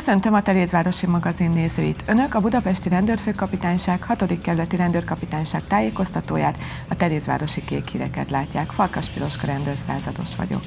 Köszöntöm a Terézvárosi magazin nézőit! Önök a Budapesti Rendőrfőkapitányság 6. kerületi rendőrkapitányság tájékoztatóját, a Terézvárosi kék híreket látják. Farkas Piroska rendőrszázados vagyok.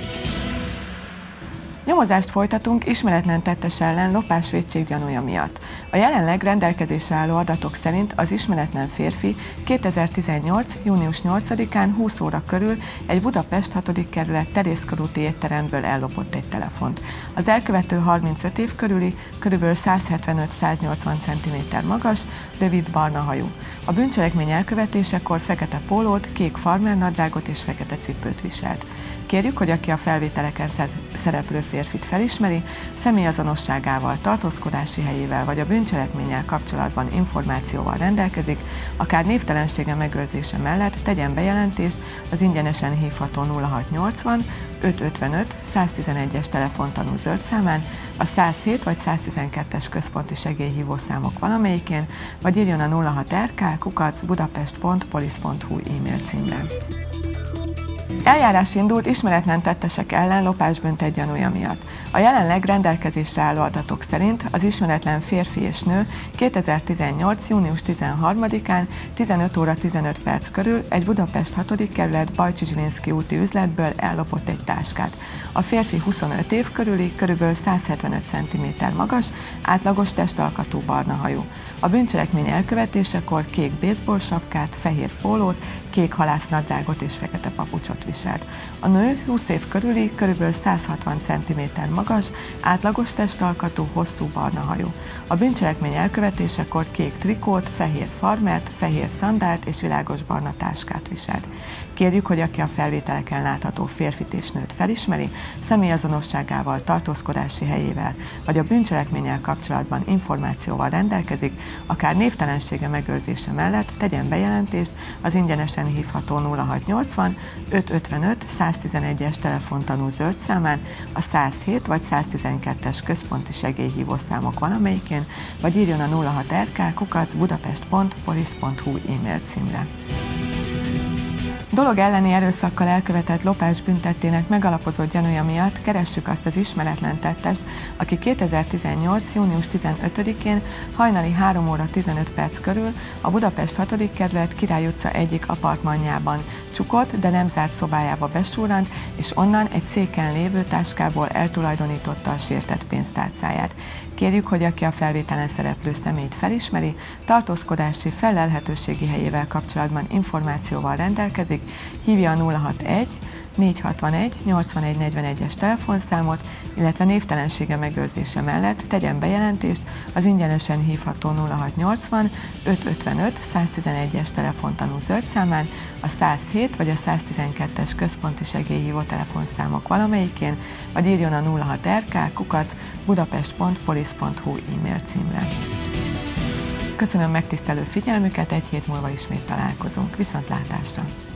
Nyomozást folytatunk ismeretlen tettes ellen lopás-vétség gyanúja miatt. A jelenleg rendelkezésre álló adatok szerint az ismeretlen férfi 2018. június 8-án 20 óra körül egy Budapest 6. kerület Terézkörúti étteremből ellopott egy telefont. Az elkövető 35 év körüli, kb. 175-180 cm magas, rövid barna hajú. A bűncselekmény elkövetésekor fekete pólót, kék farmernadrágot és fekete cipőt viselt. Kérjük, hogy aki a felvételeken szereplő férfit felismeri, személyazonosságával, tartózkodási helyével vagy a bűncselekménnyel kapcsolatban információval rendelkezik, akár névtelensége megőrzése mellett tegyen bejelentést az ingyenesen hívható 0680 555 111-es telefontanú zöld számán, a 107 vagy 112-es központi segélyhívó számok valamelyikén, vagy írjon a 06rk@budapest.police.hu e-mail címre. Eljárás indult ismeretlen tettesek ellen lopásbűntet gyanúja miatt. A jelenleg rendelkezésre álló adatok szerint az ismeretlen férfi és nő 2018. június 13-án 15 óra 15 perc körül egy Budapest 6. kerület Bajcsi Zsilinszky úti üzletből ellopott egy táskát. A férfi 25 év körüli, kb. 175 cm magas, átlagos testalkatú barna hajú. A bűncselekmény elkövetésekor kék baseball sapkát, fehér pólót, kék halásznadrágot és fekete papucsot viselt. A nő 20 év körüli, kb. 160 cm magas, átlagos testalkatú, hosszú barna hajú. A bűncselekmény elkövetésekor kék trikót, fehér farmert, fehér szandált és világos barna táskát viselt. Kérjük, hogy aki a felvételeken látható férfit és nőt felismeri, személyazonosságával, tartózkodási helyével vagy a bűncselekménnyel kapcsolatban információval rendelkezik, akár névtelensége megőrzése mellett tegyen bejelentést az ingyenesen hívható 0680 555 111-es telefontanú zöld számán, a 107 vagy 112-es központi segélyhívó számok valamelyikén, vagy írjon a 06rk@budapest.police.hu e-mail címre. Dolog elleni erőszakkal elkövetett lopás büntettének megalapozott gyanúja miatt keressük azt az ismeretlen tettest, aki 2018. június 15-én hajnali 3 óra 15 perc körül a Budapest 6. kerület Király utca egyik apartmanjában csukott, de nem zárt szobájába besúrrant, és onnan egy széken lévő táskából eltulajdonította a sértett pénztárcáját. Kérjük, hogy aki a felvételen szereplő személyt felismeri, tartózkodási felelhetőségi helyével kapcsolatban információval rendelkezik, hívja a 061 461 8141-es telefonszámot, illetve névtelensége megőrzése mellett tegyen bejelentést az ingyenesen hívható 0680 555 111-es telefontanú zöld számán, a 107 vagy a 112-es központi segélyhívó telefonszámok valamelyikén, vagy írjon a 06rk@budapest.police.hu e-mail címre. Köszönöm megtisztelő figyelmüket, egy hét múlva ismét találkozunk. Viszontlátásra!